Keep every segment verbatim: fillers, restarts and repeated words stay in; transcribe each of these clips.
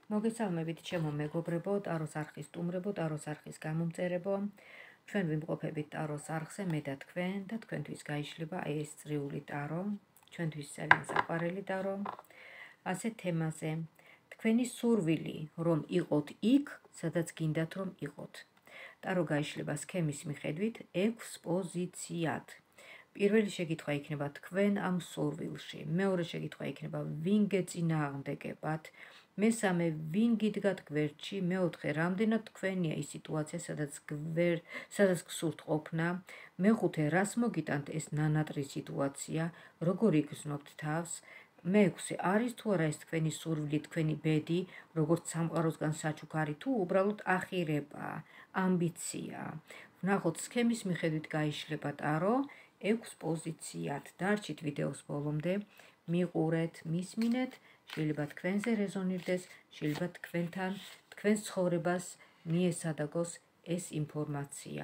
მოგესალმებით ჩემო მეგობრებო, ტაროს არხის სტუმრებო, ტაროს არხის გამომწერებო. ჩვენ ვიმყოფებით ტაროს არხზე, მე და თქვენ და თქვენთვის გაიშლება აი ეს წრიული ტარო, ჩვენთვის ძალიან საყვარელი ტარო. ასე თემაზე, თქვენი სურვილი, რომ იყოთ იქ, სადაც გინდათ რომ იყოთ. ტარო გაიშლება სქემის მიხედვით ექვს პოზიციად. პირველი შეკითხვა იქნება თქვენ ამ სურვილში, მეორე შეკითხვა იქნება ვინ გეწინააღმდეგებათ, მესამე ვინ გიდგათ გვერდში, მეოთხე რამდენად თქვენია ის სიტუაცია, სადაც გვერ, სადაც გსურთ ყოფნა, მეხუთე რას მოგიტანთ ეს ნანატრი სიტუაცია, როგორ იგრძნობთ თავს, მეექვსე არის თუ არა ეს თქვენი სურვილი, თქვენი ბედი, როგორც სამყაროსგან საჩუქარი თუ უბრალოდ ახირება, ამბიცია. ვნახოთ სქემის მიხედვით გაიშლება ტარო ექვს პოზიციად. დარჩით ვიდეოს ბოლომდე, მიყურეთ, მისმინეთ, შეიძლება თქვენზე რეზონირდეს, შეიძლება თქვენთან, თქვენს ცხოვრებას მიესადაგოს ეს ინფორმაცია.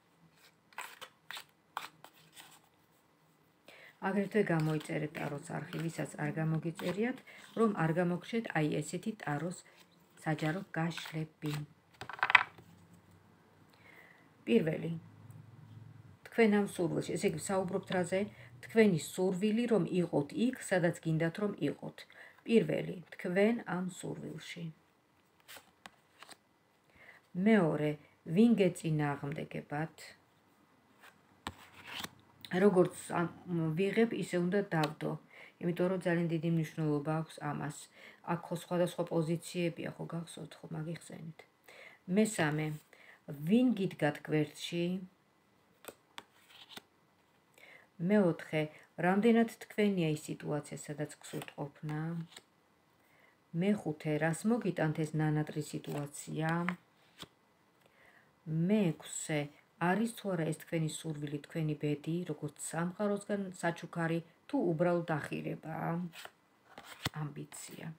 აგრეთვე გამოიწერეთ ტაროს არხი, ვისაც არ გამოგიწერიათ, რომ არ გამოგხსნათ აი ესეთი ტაროს საჯარო გაშლები. პირველი, თქვენ ამ სურვილში, ესე იგი საუბრობთ რაზე, თქვენი სურვილი რომ იყოთ იქ, სადაც გინდათ რომ იყოთ. პირველი, თქვენ ამ სურვილში. მეორე, ვინ გეწინააღმდეგებათ? როგორც ვიღებ, ისე უნდა დავდო, იმიტომ რომ ძალიან დიდი მნიშვნელობა აქვს ამას. აქ ხო სხვადასხვა პოზიციებია, ხო გახსოვთ, ხო მაგიხსენით. მესამე, ვინ გიდგათ გვერდში? მეოთხე, რამდენად თქვენია ის სიტუაცია, სადაც გსურთ ყოფნა? მეხუთე, რას მოგიტანთ ეს ნანატრი სიტუაცია? მეექვსე, არის თუ არა ეს თქვენი სურვილი, თქვენი ბედი, როგორც სამყაროსგან საჩუქარი თუ უბრალოდ ახირება, ამბიცია.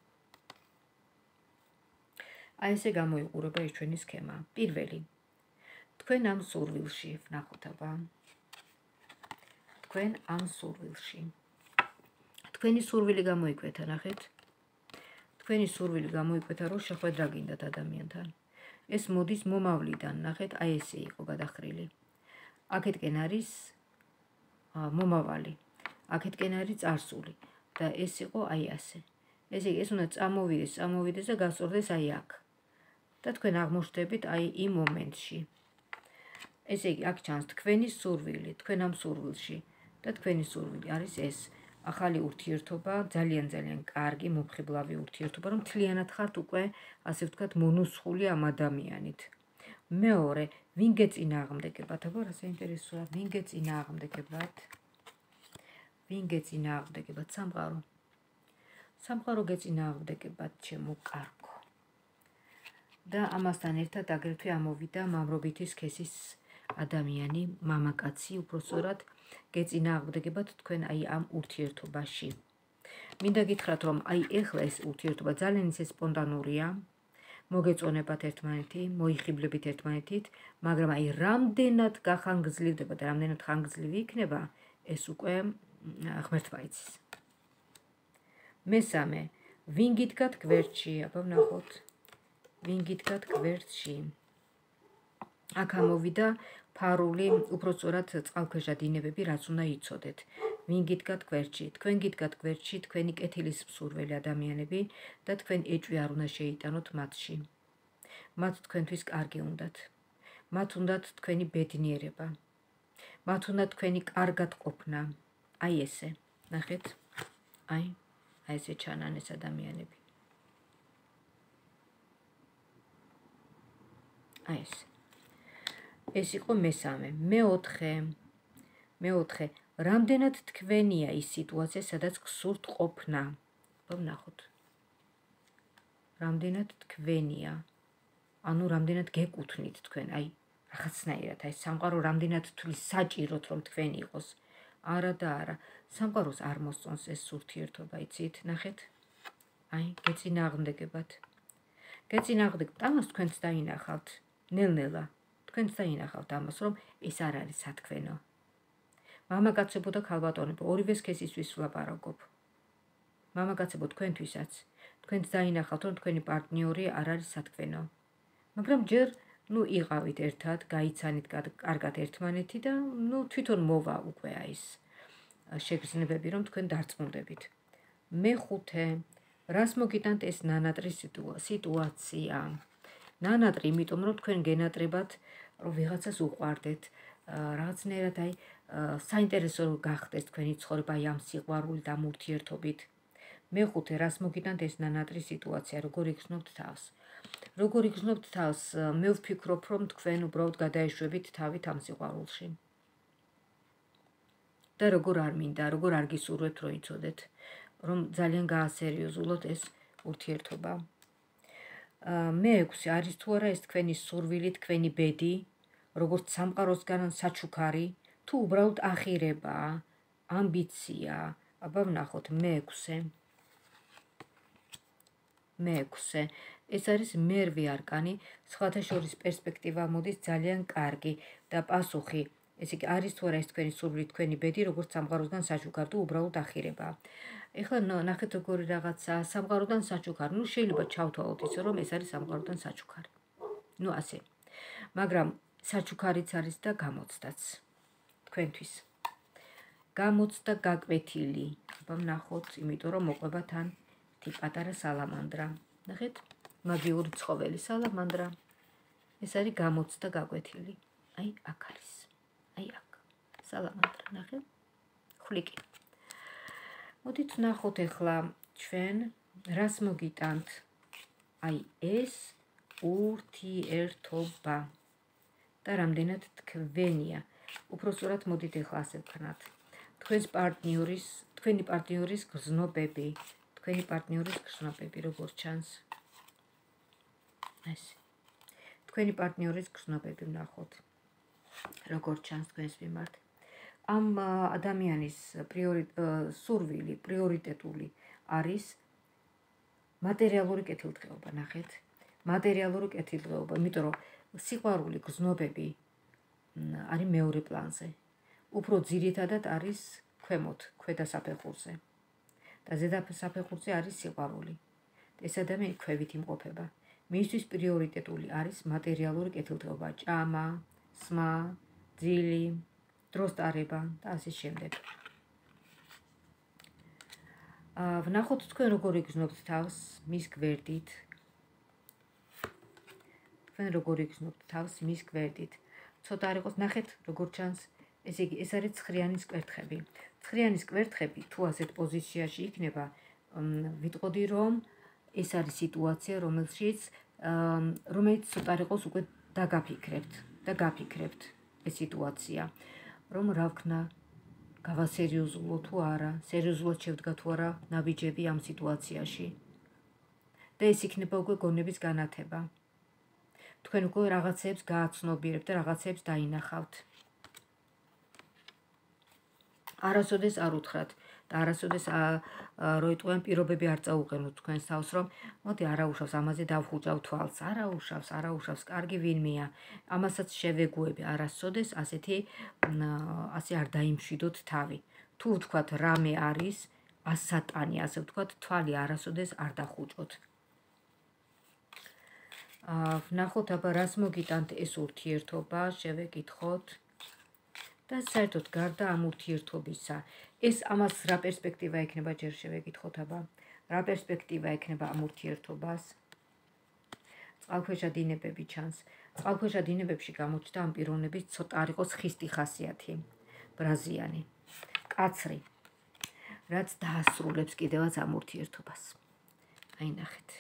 აი ესე გამოიყურება ეს ჩვენი სქემა. პირველი, თქვენ ამ სურვილში, ვნახოთ აბა. თქვენ ამ სურვილში. თქვენი სურვილი გამოიკვეთა, ნახეთ. თქვენი სურვილი გამოიკვეთა, რომ შეხვედრა გინდათ ადამიანთან. ეს მოდის მომავლიდან, ნახეთ, აი ესე იყო გადახრილი. აქეთკენ არის მომავალი, აქეთკენ არის წარსული და ეს იყო აი ასე. ესე იგი, ეს უნდა წამოვიდეს, წამოვიდეს და გასწორდეს აი აქ. და თქვენ აღმოჩნდებით აი იმ მომენტში. ესე იგი, აქ ჩანს თქვენი სურვილი, თქვენ ამ სურვილში და თქვენი სურვილი არის ეს. ახალი ურთიერთობა, ძალიან ძალიან კარგი, მომხიბლავი ურთიერთობა, რომ მთლიანად ხართ უკვე, ასე ვთქვათ, მონუსხული ამ ადამიანით. მეორე, ვინ გეწინააღმდეგებათ? აბა რა საინტერესოა, ვინ გეწინააღმდეგებათ? ვინ გეწინააღმდეგებათ? სამყარო. სამყარო გეწინააღმდეგებათ, ჩემო კარგო. და ამასთან ერთად აგრეთვე ამოვიდა მამრობითი სქესის ადამიანი, მამაკაცი, უпростоრად გეწინააღმდეგებათ თქვენ აი ამ ურთიერთობაში. მინდა გითხრათ, რომ აი ეხლა ეს ურთიერთობა ძალიან ისე სპონტანურია, მოგეწონებათ ერთმანეთი, მოიხიბლებით ერთმანეთით, მაგრამ აი რამდენად გახანგრძლივდება და რამდენად ხანგრძლივი იქნება, ეს უკვე ღმერთმა იცის. მესამე, ვინ გიდგათ გვერდში? აბა ვნახოთ. ვინ გიდგათ გვერდში? აქ ამოვიდა ფარული, უпростоრად წყალქვეშა დინებები, რაც უნდა იცოდეთ. ვინ გიდგათ გვერდში? თქვენ გიდგათ გვერდში, თქვენი კეთილის მსურველი ადამიანები და თქვენ ეჭვი არ უნდა შეიტანოთ მათში. მათ თქვენთვის კარგი უნდათ. მათ უნდათ თქვენი ბედნიერება. მათ უნდათ თქვენი კარგად ყოფნა. აი ესე. ნახეთ. აი, აი ესე ჩანან ეს ადამიანები. აი ესე. ეს იყო მესამე. მეოთხე, მეოთხე, რამდენად თქვენია ის სიტუაცია, სადაც გსურთ ყოფნა? ვნახოთ. რამდენად თქვენია? ანუ რამდენად გეკუთვნით თქვენ, აი, რაღაცნაირად, აი, სამყარო რამდენად თვლის საჭიროთ, რომ თქვენ იყოს. არა და არა, სამყაროს არ მოსწონს ეს ურთიერთობა, იცით, ნახეთ. აი, გეწინააღმდეგებათ. გეწინააღმდეგებათ, ამას თქვენც დაინახავთ, ნელ-ნელა. თქვენც დაინახავთ ამას, რომ ეს არ არის სათქვენო. მამაკაცებო და ქალბატონებო, ორივე სქესისთვის ვლაპარაკობ. მამაკაცებო, თქვენთვისაც, თქვენც დაინახავთ, რომ თქვენი პარტნიორი არ არის სათქმელო. მაგრამ ჯერ ნუ იყავით ერთად, გაიცანით კარგად ერთმანეთი და ნუ თვითონ მოვა უკვე ის შეგრძნებები, რომ თქვენ დარწმუნდებით. მეხუთე, რას მოგიტანთ ეს ნანატრი სიტუაცია? ნანატრი, იმიტომ რომ თქვენ გენატრებათ, რომ ვიღაცას უყვარდეთ, რაღაცნაირად აი საინტერესო გახდეს თქვენი ცხოვრება აი ამ სიყვარულით, ამ ურთიერთობით. მეხუთე, რას მოგიტანთ ეს ნანატრი სიტუაცია, როგორ იგრძნობთ თავს? როგორ იგრძნობთ თავს, მე ვფიქრობ, რომ თქვენ უბრალოდ გადაეშვებით თავით ამ სიყვარულში. და როგორ არ მინდა, როგორ არ გისურვებთ, რომ იცოდეთ, რომ ძალიან გაასერიოზულოთ ეს ურთიერთობა. მეექვსე, არის თუ არა ეს თქვენი სურვილი, თქვენი ბედი, როგორც სამყაროსგან საჩუქარი, თუ უბრალოდ ახირებაა, ამბიცია. აბა ვნახოთ მეექვსე. მეექვსე. ეს არის მერვე არკანი, სხვათა შორის პერსპექტივა მოდის ძალიან კარგი და პასუხი, ესე იგი არის თუ არა ეს თქვენი სურვილი, თქვენი ბედი, როგორც სამყაროსგან საჩუქარი, თუ უბრალოდ ახირებაა. ეხლა ნახეთ როგორი რაღაცა, სამყაროდან საჩუქარი. ნუ შეიძლება ჩავთვალოთ ისე, რომ ეს არის სამყაროდან საჩუქარი. ნუ ასე. მაგრამ საჩუქარიც არის და გამოცდაც თქვენთვის. გამოცდა გაკვეთილი. აბა ვნახოთ, იმიტომ რომ მოყვება თან თი პატარა სალამანდრა. ნახეთ? მაგიური ცხოველი სალამანდრა. ეს არის გამოცდა გაკვეთილი. აი აქ არის. აი აქ. სალამანდრა, ნახეთ? ხვლიკი. მოდით ვნახოთ ახლა ჩვენ რას მოგიტანთ აი ეს ურთიერთობა და რამდენად თქვენია. უпроსტად მოდით ახლა ასე ვქნათ. თქვენს პარტნიორის, თქვენი პარტნიორის გრძნობები, თქვენი პარტნიორის გრძნობები როგორ ჩანს? ეს. თქვენი პარტნიორის გრძნობები ვნახოთ. როგორ ჩანს თქვენს მიმართ? ამ ადამიანის სურვილი, პრიორიტეტული არის მატერიალური კეთილდღეობა, ნახეთ? მატერიალური კეთილდღეობა, იმიტომ რომ სიყვარული, გრძნობები არის მეორე პლანზე. უფრო ძირითადად არის ქვემოთ, ქვედა საფეხურზე. და ზედა საფეხურზე არის სიყვარული. ეს ადამიანი ქვევით იმყოფება. მისთვის პრიორიტეტული არის მატერიალური კეთილდღეობა, ჭამა, სმა, ძილი, დროს ტარება და ასე შემდეგ. ვნახოთ თქვენ როგორ იგრძნობთ თავს მის გვერდით. თქვენ როგორ იგრძნობთ თავს მის გვერდით. ცოტა არ იყოს, ნახეთ როგორ ჩანს. ესე იგი, ეს არის ცხრიანის კვერთხები. ცხრიანის კვერთხები თუ ასეთ პოზიციაში იქნება, ვიტყოდი რომ ეს არის სიტუაცია, რომელშიც რომელიც ცოტა არ იყოს უკვე დაგაფიქრებთ და გაფიქრებთ ეს სიტუაცია, რომ რა ვქნა, გავასერიოზულო თუ არა, სერიოზულად შევდგა თუ არა ნაბიჯები ამ სიტუაციაში. და ეს იქნება უკვე გონების განათება. თქვენ უკვე რაღაცებს გააცნობიერებთ და რაღაცებს დაინახავთ. არასოდეს არ უთხრათ და არასოდეს რო იტყვიან პირობები არ წაუყენოთ თქვენს თავს, რომ მოდი არაუშავს ამაზე დავხუჭავ თვალს, არაუშავს, არაუშავს, კარგი ვინმეა, ამასაც შევეგუები, არასოდეს ასეთი ასე არ დაიმშვიდოთ თავი. თუ ვთქვათ რამე არის, ასატანი, ასე ვთქვათ, თვალი არასოდეს არ დახუჭოთ. ვნახოთ აბა რას მოგიტანთ ეს ურთიერთობა, შევეკითხოთ. და საერთოდ გარდა ამ ურთიერთობისა, ეს ამას რა პერსპექტივა ექნება, ჯერ შევეკითხოთ აბა, რა პერსპექტივა ექნება ამ ურთიერთობას? წყალქვეშა დინებები ჩანს. წყალქვეშა დინებებში გამოჩნდა ამ პიროვნების ცოტა არ იყოს ხისტი ხასიათი, ბრაზიანი, კაცრი, რაც დაასრულებს კიდევაც ამ ურთიერთობას. აი ნახეთ.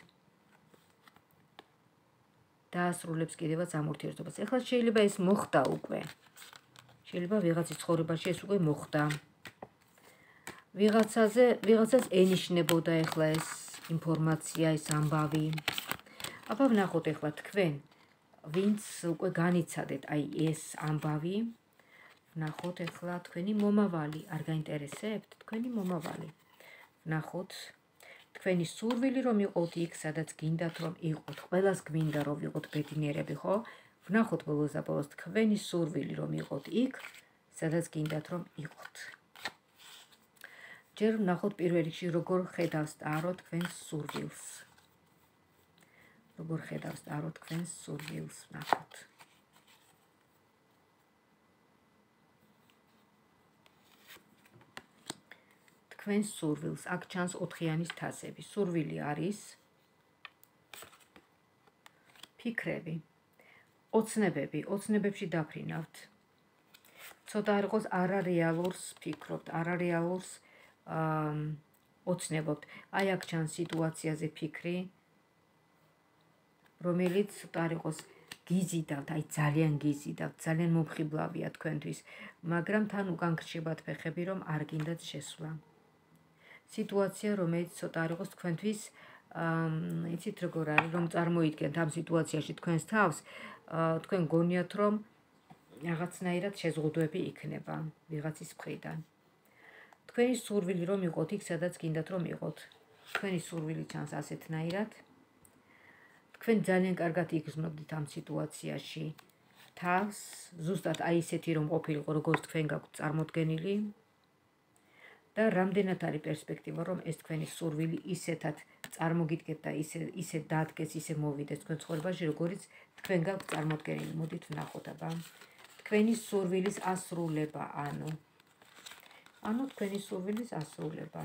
დაასრულებს კიდევაც ამ ურთიერთობას. ეხლა შეიძლება ეს მოხდა უკვე. შეიძლება ვიღაცის ცხოვრებაში ეს უკვე მოხდა. ვიღაცაზე, ვიღაცას ენიშნებოდა ეხლა ეს ინფორმაცია, ეს ამბავი. აბა ვნახოთ ეხლა თქვენ, ვინც უკვე განიცადეთ აი ეს ამბავი. ვნახოთ ეხლა თქვენი მომავალი, არ გაინტერესებთ თქვენი მომავალი. ვნახოთ თქვენი სურვილი რომ იყოთ იქ, სადაც გინდათ რომ იყოთ. ყველას გვინდა რომ ვიყოთ ბედნიერები, ხო? ვნახოთ ბოლოს და ბოლოს თქვენი სურვილი რომ იყოთ იქ, სადაც გინდათ რომ იყოთ. ჯერ ვნახოთ პირველ რიგში როგორ ხედავს ტარო თქვენს სურვილს. როგორ ხედავს ტარო თქვენს სურვილს ვნახოთ. თქვენს სურვილს აქ ჩანს ოთხიანის თასები. სურვილი არის ფიქრები, ოცნებები, ოცნებებში დაფრინავთ. ცოტა არ იყოს არარეალურს ფიქრობთ, არარეალურს ოცნებობთ. აი აქ ჩანს სიტუაციაზე ფიქრი, რომელიც ცოტა არ იყოს გიზიდავთ, აი ძალიან გიზიდავთ, ძალიან მომხიბლავია თქვენთვის, მაგრამ თან უკან გრჩებათ ფეხები, რომ არ გინდათ შესვლა. სიტუაცია, რომელიც ცოტა არ იყოს თქვენთვის, იცით როგორ არის, რომ წარმოიდგენთ ამ სიტუაციაში თქვენს თავს, თქვენ გონიათ, რომ რაღაცნაირად შეზღუდვები იქნება ვიღაცის მხრიდან. თქვენი სურვილი რომ იყოთ იქ, სადაც გინდათ რომ იყოთ. თქვენი სურვილი ჩანს ასეთნაირად. თქვენ ძალიან კარგად იგრძნობთ ამ სიტუაციაში თავს, ზუსტად აი ისეთი რომ ყოფილიყო, როგორც თქვენ გაქვთ წარმოდგენილი. და რამდენად არის პერსპექტივა, რომ ეს თქვენი სურვილი ისეთად წარმოგიდგეთ და ისე ისე დადგეს, ისე მოვიდეს თქვენ ცხოვრებაში, როგორც თქვენ გაქვთ წარმოდგენილი. მოდით ვნახოთ აბა. თქვენი სურვილის ასრულება, ანუ ანუ თქვენი სურვილის ასრულება.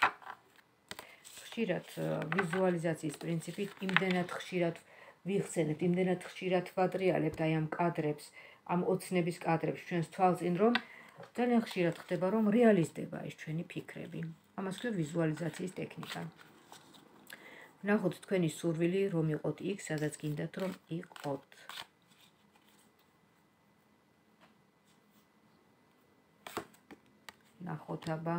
ხშირად ვიზუალიზაციის პრინციპით იმდენად ხშირად ვიხსენებთ, იმდენად ხშირად ვატრიალებთ აი ამ კადრებს, ამ ოცნების კადრებს ჩვენს თვალწინ, რომ ძალიან ხშირად ხდება, რომ რეალიზდება ეს ჩვენი ფიქრები. ამას ქვია ვიზუალიზაციის ტექნიკა. ვნახოთ თქვენი სურვილი რომ იყოთ იქ, სადაც გინდათ რომ იყოთ. ვნახოთ აბა.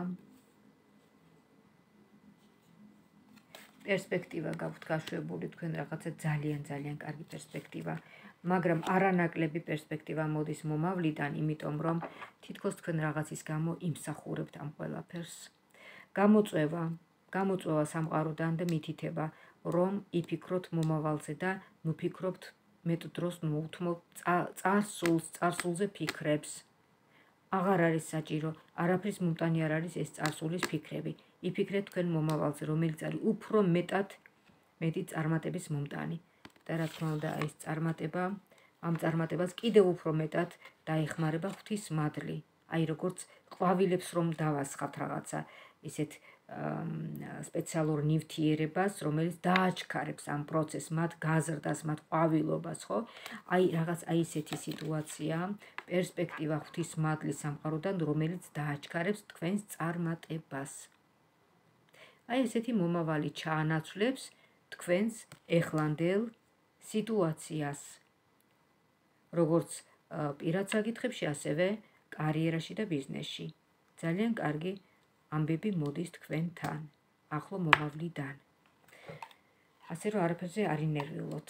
პერსპექტივა გაქვთ გაშვებული, თქვენ რაღაცა ძალიან ძალიან კარგი პერსპექტივა, მაგრამ არანაკლები პერსპექტივა მოდის მომავლიდან, იმიტომ რომ თითქოს თქვენ რაღაცის გამო იმსახურებთ ამ ყველაფერს. გამოწვევა, გამოწვევა სამყაროდან და მითითება, რომ იფიქროთ მომავალზე და ნუ ფიქრობთ მეტ დროს ნუუთმობ წარსულს, წარსულზე ფიქრებს. აღარ არის საჭირო, არაფრის მომტანი არ არის ეს წარსულის ფიქრები. იფიქრეთ თქვენ მომავალზე, რომელიც არის უფრო მეტად მეტი წარმატების მომტანი. და რა თქმა უნდა, ეს წარმატება, ამ წარმატებას კიდევ უფრო მეტად დაეხმარება ღვთისმადლი. აი როგორც ყვავილებს რომ დავასხავთ რაღაცა ისეთ სპეციალურ ნივთიერებას, რომელიც დააჩქარებს ამ პროცესს, მათ გაზრდას, მათ ყვავილობას, ხო? აი რაღაც აი ესეთი სიტუაცია, პერსპექტივა ღვთისმადლის სამყაროდან, რომელიც დააჩქარებს თქვენს წარმატებას. აი ესეთი მომავალი ჩაანაცვლებს თქვენს ეხლანდელ სიტუაციას. როგორც პირად საკითხებში, ასევე კარიერაში და ბიზნესში. ძალიან კარგი ამბები მოდის თქვენთან, ახლო მომავლიდან. ასე რომ არაფერზე არ ინერვიულოთ.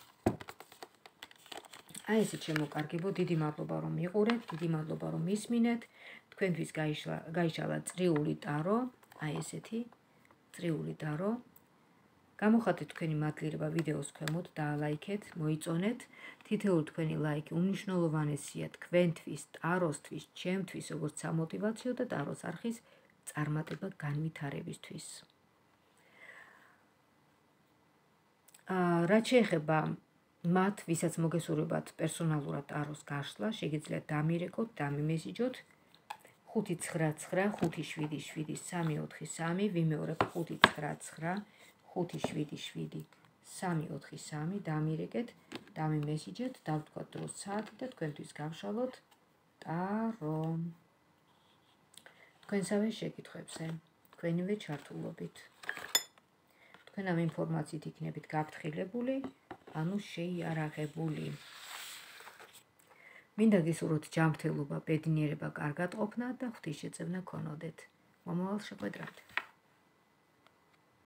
აი ესე შემოკარგებო, დიდი მადლობა რომ მიყურეთ, დიდი მადლობა რომ მისმინეთ. თქვენთვის გაიშალა წრიული ტარო, აი ესეთი წრიული ტარო. გამოხატეთ თქვენი მადლიერება ვიდეოს ქვემოთ, დაალაიქეთ, მოიწონეთ. თითოეული თქვენი ლაიქი უმნიშვნელოვანესია თქვენთვის, ტაროსთვის, ჩემთვის, როგორც სამოტივაციო და ტაროს არხის წარმატება განვითარებისთვის. რაც შეეხება მათ, ვისაც მოგესურვებათ პერსონალურად ტაროს გაშლა, შეგიძლიათ დამირეკოთ, დამიმესიჯოთ ხუთი ცხრა ცხრა ხუთი შვიდი შვიდი სამი ოთხი სამი, ვიმეორებ ხუთი ცხრა ცხრა ხუთი შვიდი შვიდი სამი ოთხი სამი, დამირეკეთ, დამიმესიჯეთ, დავთქვათ დროს საათი და თქვენთვის გავშალოთ ტარო. თქვენსავე შეკითხვებზე, თქვენივე ჩართულობით. თქვენ ამ ინფორმაციით იქნებით გაფრთხილებული, ანუ შეიარაღებული. მინდა გისურვოთ ჯანმრთელობა, ბედნიერება, კარგად ყოფნა და ღვთისშეწევნა გქონოდეთ. მომავალ შეხვედრამდე.